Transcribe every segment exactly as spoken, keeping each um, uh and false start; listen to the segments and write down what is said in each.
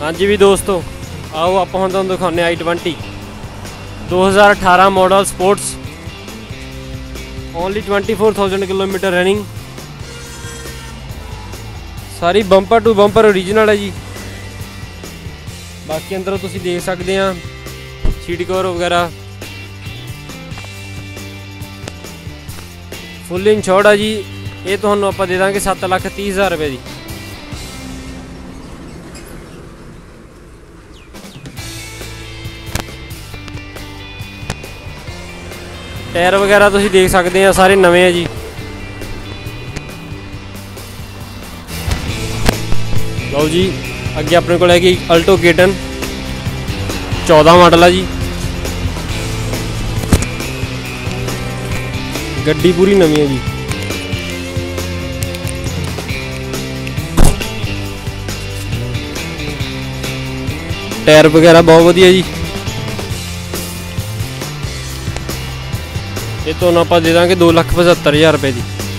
हाँ जी भी दोस्तों, आओ आप हम तुहानूं दिखाने आई ट्वेंटी दो हज़ार अठारह model sports, only twenty four thousand kilometre running, सारी बंपर टू बंपर ओरिजिनल है जी। बाकी अंदरों तुसीं देख सकते हैं सीट कवर वगैरह फुल इंश्योर्ड है जी। ये तुहानूं आपां दे दांगे सत्त लख तीस हज़ार रुपये की। टायर वगैरह तुसीं देख सकते हैं सारे नवे है जी। लो जी अगे अपने को हैगी अल्टो के टेन चौदह मॉडल है जी। गड्डी पूरी नवी है जी। टायर वगैरह बहुत वधिया जी। ये तो आप दे देंगे दो लख पचहत्तर हज़ार रुपये की।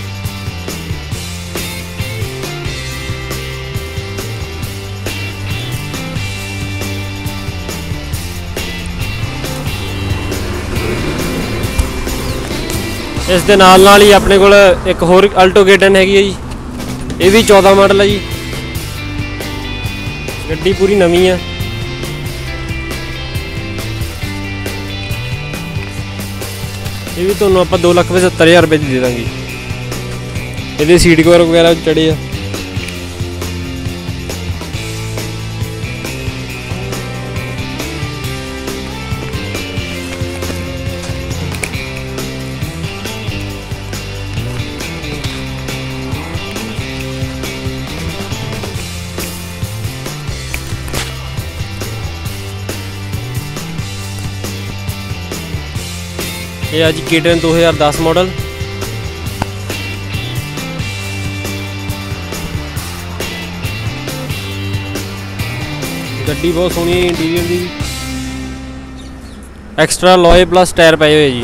इस दे नाल नाल ही अपने कोल एक होर अल्टो के टेन हैगी है जी। ये भी चौदह मॉडल है जी। गड्डी पूरी नवी है। ये भी तो आप दो लख पचहत्तर हज़ार रुपये की दे देंगे। ये सीट कवर वगैरह चढ़े है। ये आज के टेन दो हज़ार दस मॉडल। गड्डी बहुत सोहनी है। इंटीरियर की एक्स्ट्रा लॉय प्लस टायर पाए हुए जी।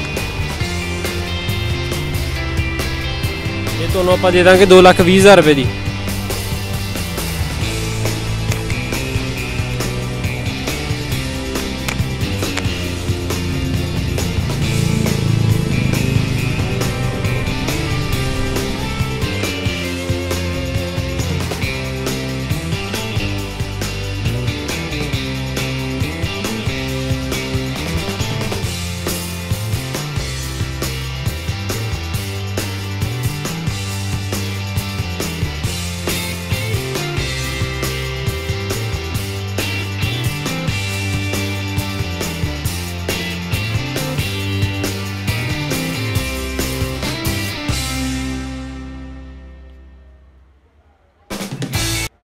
ये दोनों आप दे देंगे दो लख बीस हज़ार रुपये की।